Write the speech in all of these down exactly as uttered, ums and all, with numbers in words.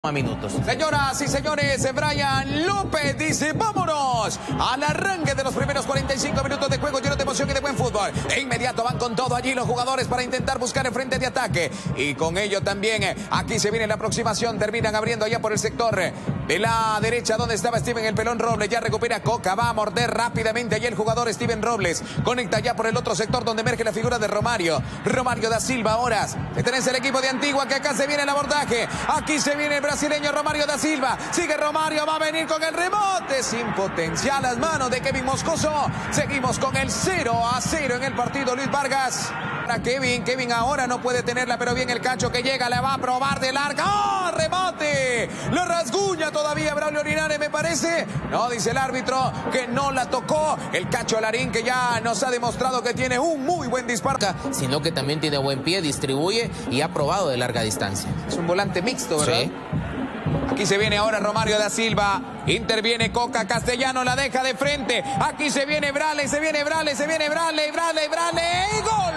minutos. Señoras y señores, Brian López dice vámonos al arranque de los primeros cuarenta y cinco minutos de juego lleno de emoción y de buen fútbol. De inmediato van con todo allí los jugadores para intentar buscar el frente de ataque, y con ello también eh, aquí se viene la aproximación, terminan abriendo allá por el sector eh, de la derecha donde estaba Steven el Pelón Robles. Ya recupera Coca, va a morder rápidamente allí el jugador Steven Robles, conecta ya por el otro sector donde emerge la figura de Romario Romario da Silva. Ahora tenés el equipo de Antigua, que acá se viene el abordaje, aquí se viene el brasileño Romario da Silva, sigue Romario, va a venir con el rebote, sin potencia a las manos de Kevin Moscoso. Seguimos con el cero a cero en el partido. Luis Vargas para Kevin, Kevin ahora no puede tenerla, pero bien el Cacho que llega, la va a probar de larga. ¡Oh, remate! Lo rasguña todavía Braulio Linares, me parece. No, dice el árbitro que no la tocó. El Cacho Larín, que ya nos ha demostrado que tiene un muy buen disparo, Sino que también tiene buen pie, distribuye y ha probado de larga distancia. Es un volante mixto, ¿verdad? Sí. Aquí se viene ahora Romario da Silva, interviene Coca, Castellano la deja de frente, aquí se viene Brale, se viene Brale, se viene Brale, Brale, Brale, y gol.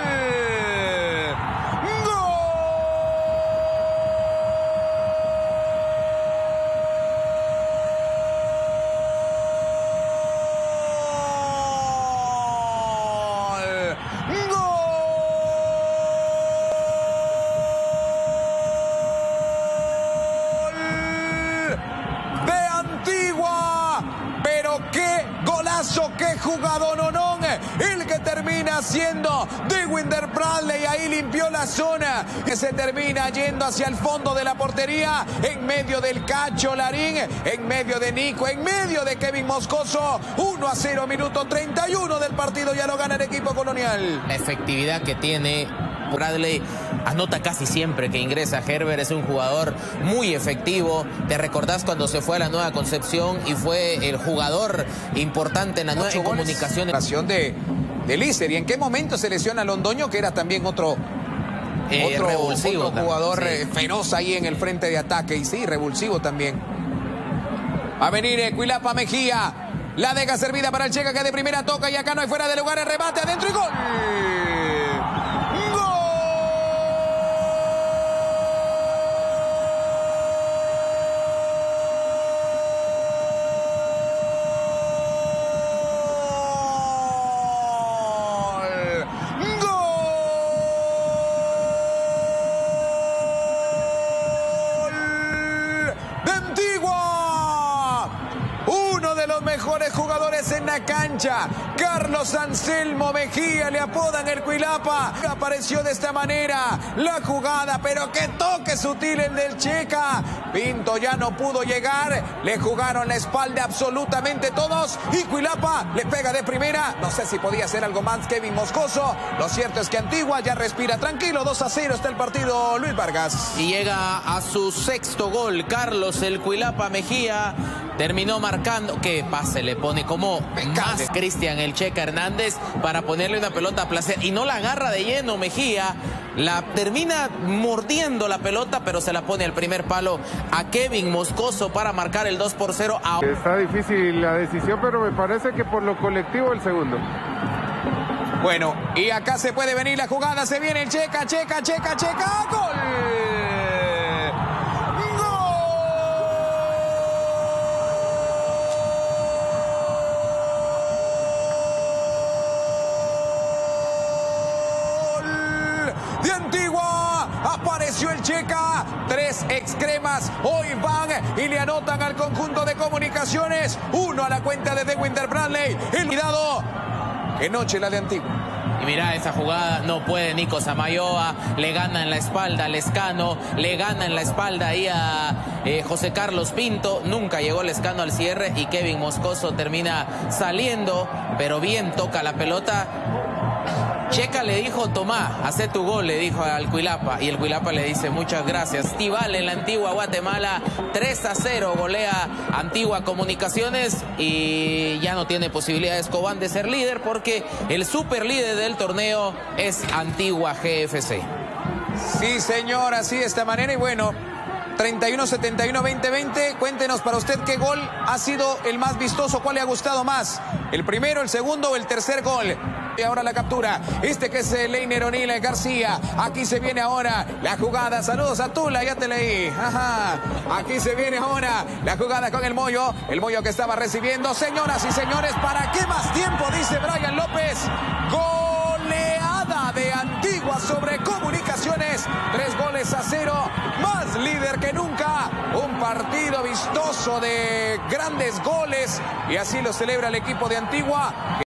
¡Qué jugador, Nonón! El que termina siendo de Winder Bradley, ahí limpió la zona, que se termina yendo hacia el fondo de la portería, en medio del Cacho Larín, en medio de Nico, en medio de Kevin Moscoso. uno a cero, minuto treinta y uno del partido, ya lo gana el equipo colonial. La efectividad que tiene Bradley, anota casi siempre que ingresa. Herbert es un jugador muy efectivo. Te recordás cuando se fue a la Nueva Concepción y fue el jugador importante en la nueva comunicación. De, de Lícer. ¿Y en qué momento se lesiona Londoño, que era también otro, eh, otro, revulsivo otro jugador sí. eh, feroz ahí en el frente de ataque? Y sí, revulsivo también. Va a venir eh, Cuilapa Mejía. La deja servida para el Checa, que de primera toca y acá no hay fuera de lugar. El rebate adentro y gol. Mejores jugadores en la cancha, Carlos Anselmo Mejía, le apodan el Cuilapa. Apareció de esta manera la jugada, pero qué toque sutil el del Checa. Pinto ya no pudo llegar, le jugaron la espalda absolutamente todos y Cuilapa le pega de primera. No sé si podía hacer algo más Kevin Moscoso. Lo cierto es que Antigua ya respira tranquilo. Dos a cero está el partido. Luis Vargas. Y llega a su sexto gol Carlos el Cuilapa Mejía. Terminó marcando, que pase le pone como más Cristian el Checa Hernández para ponerle una pelota a placer, y no la agarra de lleno Mejía, la termina mordiendo la pelota, pero se la pone al primer palo a Kevin Moscoso para marcar el dos por cero. Está difícil la decisión, pero me parece que por lo colectivo el segundo. Bueno, y acá se puede venir la jugada, se viene el Checa, Checa, Checa, Checa, gol. De Antigua apareció el Checa, tres excremas hoy van y le anotan al conjunto de Comunicaciones, uno a la cuenta de De Winder Bradley. El cuidado, qué noche la de Antigua. Y mira esa jugada, no puede Nico Samayoa, le gana en la espalda a Lescano, le gana en la espalda ahí a eh, José Carlos Pinto, nunca llegó Lescano al cierre y Kevin Moscoso termina saliendo, pero bien toca la pelota. Checa le dijo, tomá, hacé tu gol, le dijo al Cuilapa, y el Cuilapa le dice, muchas gracias. Tival en la Antigua Guatemala, tres a cero golea Antigua Comunicaciones, y ya no tiene posibilidades Cobán de ser líder, porque el super líder del torneo es Antigua G F C. Sí, señor, así de esta manera, y bueno, treinta y uno setenta y uno veinte veinte. Cuéntenos para usted qué gol ha sido el más vistoso, cuál le ha gustado más, el primero, el segundo o el tercer gol. Y ahora la captura, este que es Leiner O'Neill García. Aquí se viene ahora la jugada. Saludos a Tula, ya te leí. Ajá. Aquí se viene ahora la jugada con el Moyo. El Moyo que estaba recibiendo. Señoras y señores, ¿para qué más tiempo? Dice Brian López. Goleada de Antigua sobre Comunicaciones. Tres goles a cero. Más líder que nunca. Un partido vistoso de grandes goles. Y así lo celebra el equipo de Antigua.